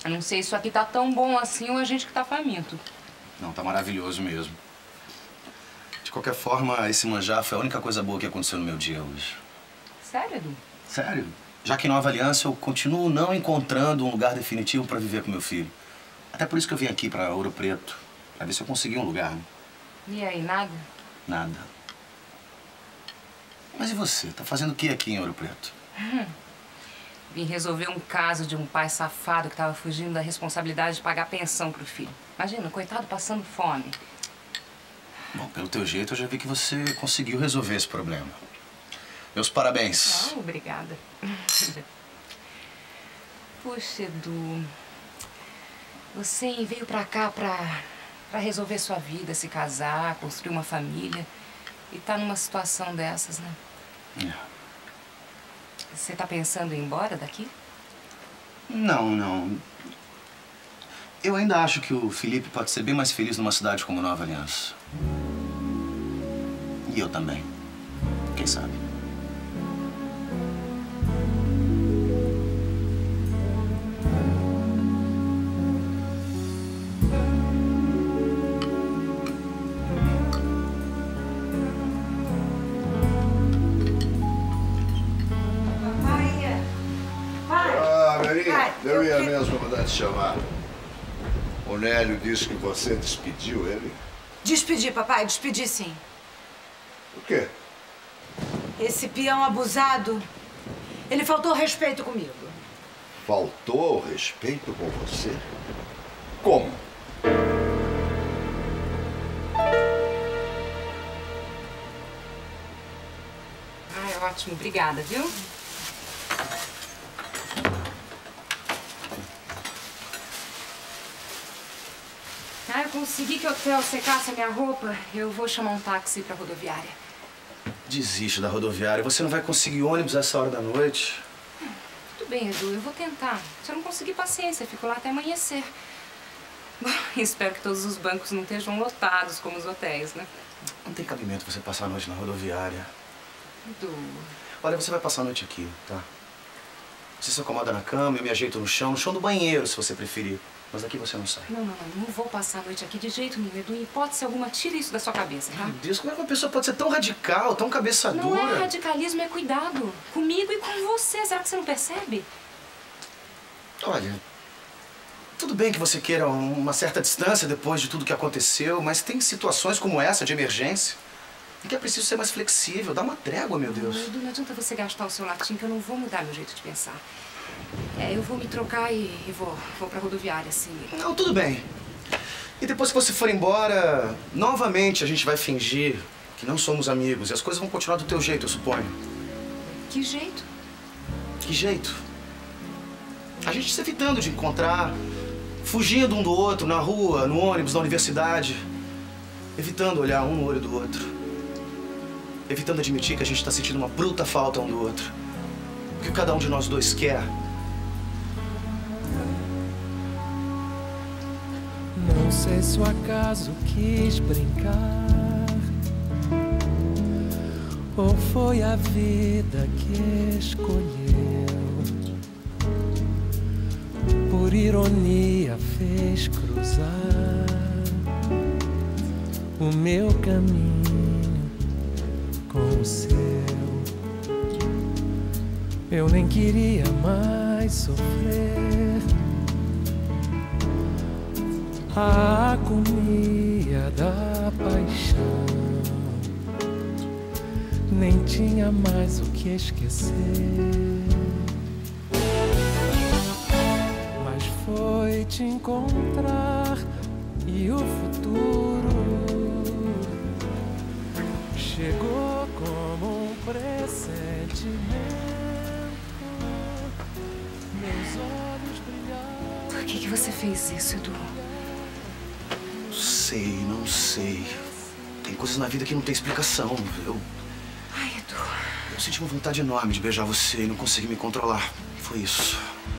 Eu não sei se isso aqui tá tão bom assim ou a gente que tá faminto. Não, tá maravilhoso mesmo. De qualquer forma, esse manjar foi a única coisa boa que aconteceu no meu dia hoje. Sério, Edu? Sério? Já que em Nova Aliança eu continuo não encontrando um lugar definitivo pra viver com meu filho. Até por isso que eu vim aqui pra Ouro Preto, pra ver se eu consegui um lugar. Né? E aí, nada? Nada. Mas e você? Tá fazendo o que aqui em Ouro Preto? Vim resolver um caso de um pai safado que tava fugindo da responsabilidade de pagar pensão pro filho. Imagina, coitado passando fome. Bom, pelo teu jeito eu já vi que você conseguiu resolver esse problema. Meus parabéns. Ah, obrigada. Puxa, Edu, você veio pra cá pra resolver sua vida, se casar, construir uma família e tá numa situação dessas, né? É. Você tá pensando em ir embora daqui? Não. Eu ainda acho que o Felipe pode ser bem mais feliz numa cidade como Nova Aliança. E eu também. Quem sabe? Eu ia mesmo mandar te chamar. O Nélio disse que você despediu ele. Despedi, papai, despedi sim. O quê? Esse peão abusado, ele faltou respeito comigo. Faltou respeito com você? Como? Ah, é ótimo. Obrigada, viu? Ah, eu consegui que o hotel secasse a minha roupa. Eu vou chamar um táxi pra rodoviária. Desiste da rodoviária. Você não vai conseguir ônibus essa hora da noite. Tudo bem, Edu. Eu vou tentar. Se eu não conseguir, paciência. Eu fico lá até amanhecer. Bom, espero que todos os bancos não estejam lotados como os hotéis, né? Não tem cabimento você passar a noite na rodoviária. Edu... Olha, você vai passar a noite aqui, tá? Você se acomoda na cama, eu me ajeito no chão do banheiro, se você preferir. Mas daqui você não sai. Não vou passar a noite aqui de jeito nenhum, Edu. Em hipótese alguma, tira isso da sua cabeça, tá? Meu Deus, como é que uma pessoa pode ser tão radical, tão cabeça dura? Não é radicalismo, é cuidado. Comigo e com você. Será que você não percebe? Olha, tudo bem que você queira uma certa distância depois de tudo que aconteceu, mas tem situações como essa, de emergência, em que é preciso ser mais flexível. Dá uma trégua, meu Deus. Edu, não adianta você gastar o seu latim, que eu não vou mudar meu jeito de pensar. Eu vou me trocar e vou pra rodoviária, assim. Não, tudo bem. E depois que você for embora, novamente a gente vai fingir que não somos amigos. E as coisas vão continuar do teu jeito, eu suponho. Que jeito? Que jeito? A gente se evitando de encontrar, fugindo um do outro, na rua, no ônibus, na universidade. Evitando olhar um no olho do outro. Evitando admitir que a gente tá sentindo uma bruta falta um do outro. O que cada um de nós dois quer. Não sei se o acaso quis brincar ou foi a vida que escolheu. Por ironia fez cruzar o meu caminho com o seu. Eu nem queria mais sofrer a agonia da paixão. Nem tinha mais o que esquecer, mas foi te encontrar e o futuro chegou como um pressentimento. Meus olhos brilharam. Por que você fez isso, Edu? Não sei. Tem coisas na vida que não tem explicação. Ai, Edu. Eu senti uma vontade enorme de beijar você e não consegui me controlar. Foi isso.